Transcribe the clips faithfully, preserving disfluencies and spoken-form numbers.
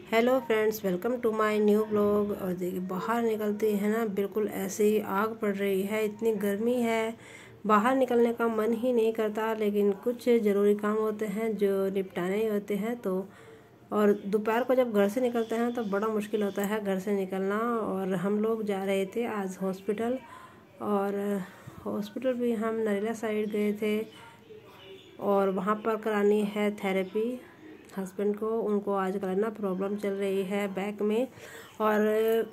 Hello friends, welcome to my new blog. और देखिए बाहर निकलते हैं ना, बिल्कुल ऐसे ही आग पड़ रही है। इतनी गर्मी है, बाहर निकलने का मन ही नहीं करता, लेकिन कुछ ज़रूरी काम होते हैं जो निपटाने ही होते हैं। तो और दोपहर को जब घर से निकलते हैं तो बड़ा मुश्किल होता है घर से निकलना। और हम लोग जा रहे थे आज हॉस्पिटल, और हॉस्पिटल भी हम नरेला साइड गए थे और वहाँ पर करानी है थेरेपी हस्बैंड को। उनको आजकल ना प्रॉब्लम चल रही है बैक में, और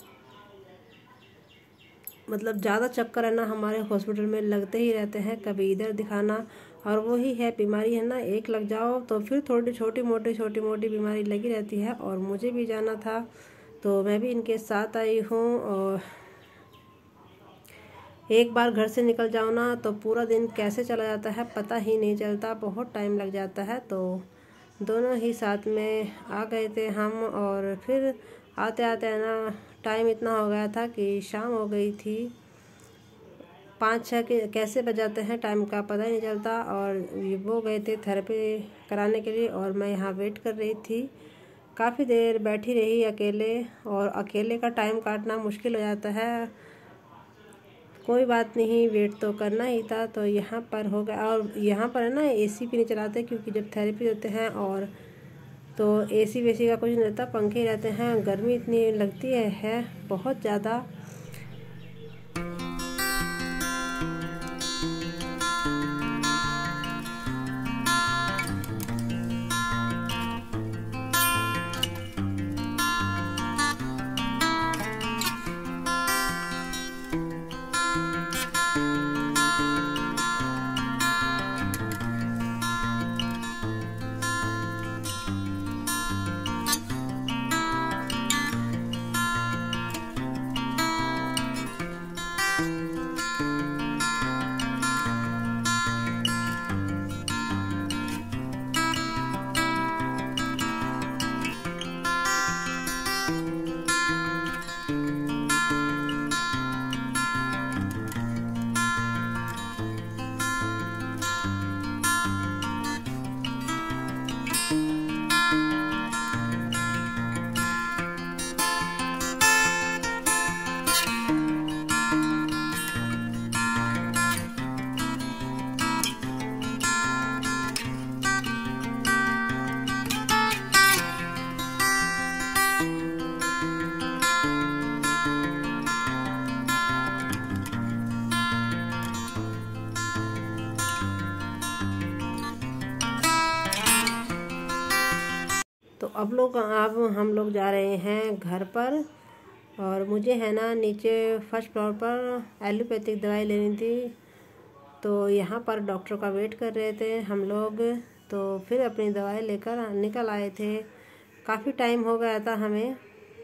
मतलब ज़्यादा चक्कर है ना हमारे हॉस्पिटल में लगते ही रहते हैं, कभी इधर दिखाना। और वही है बीमारी है ना, एक लग जाओ तो फिर थोड़ी छोटी मोटी छोटी मोटी बीमारी लगी रहती है। और मुझे भी जाना था तो मैं भी इनके साथ आई हूँ। और एक बार घर से निकल जाओ ना तो पूरा दिन कैसे चला जाता है पता ही नहीं चलता, बहुत टाइम लग जाता है। तो दोनों ही साथ में आ गए थे हम, और फिर आते आते है ना टाइम इतना हो गया था कि शाम हो गई थी। पाँच छः के कैसे बज जाते हैं टाइम का पता ही नहीं चलता। और वो गए थे थेरेपी कराने के लिए और मैं यहाँ वेट कर रही थी। काफ़ी देर बैठी रही अकेले, और अकेले का टाइम काटना मुश्किल हो जाता है। कोई बात नहीं, वेट तो करना ही था। तो यहाँ पर हो गया, और यहाँ पर है ना एसी भी नहीं चलाते क्योंकि जब थेरेपी होते हैं, और तो एसी वेसी का कुछ नहीं रहता, पंखे ही रहते हैं। गर्मी इतनी लगती है, है बहुत ज़्यादा। तो अब लोग अब हम लोग जा रहे हैं घर पर। और मुझे है ना नीचे फर्स्ट फ्लोर पर एलोपैथिक दवाई लेनी थी, तो यहाँ पर डॉक्टर का वेट कर रहे थे हम लोग। तो फिर अपनी दवाई लेकर निकल आए थे। काफ़ी टाइम हो गया था हमें।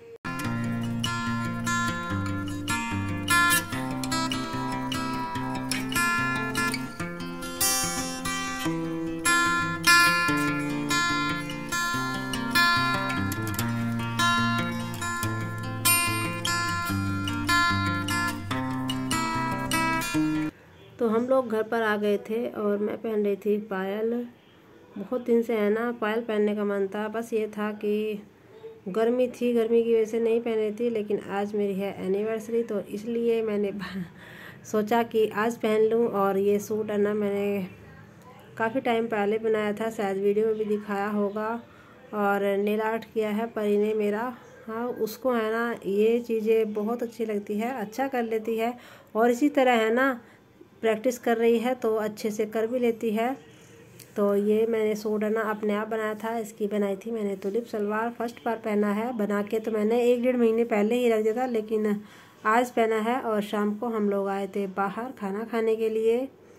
तो हम लोग घर पर आ गए थे और मैं पहन रही थी पायल। बहुत दिन से है ना पायल पहनने का मन था, बस ये था कि गर्मी थी, गर्मी की वजह से नहीं पहन रही थी। लेकिन आज मेरी है एनिवर्सरी, तो इसलिए मैंने सोचा कि आज पहन लूँ। और ये सूट है ना मैंने काफ़ी टाइम पहले बनाया था, शायद वीडियो में भी दिखाया होगा। और नेल आर्ट किया है परी ने मेरा। हाँ, उसको है ना ये चीज़ें बहुत अच्छी लगती है, अच्छा कर लेती है। और इसी तरह है ना प्रैक्टिस कर रही है तो अच्छे से कर भी लेती है। तो ये मैंने सूट है ना अपने आप बनाया था। इसकी बनाई थी मैंने तुलिप सलवार, फर्स्ट बार पहना है बना के। तो मैंने एक डेढ़ महीने पहले ही रख दिया था, लेकिन आज पहना है। और शाम को हम लोग आए थे बाहर खाना खाने के लिए।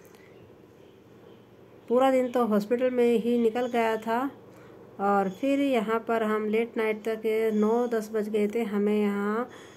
पूरा दिन तो हॉस्पिटल में ही निकल गया था, और फिर यहाँ पर हम लेट नाइट तक नौ दस बज गए थे हमें यहाँ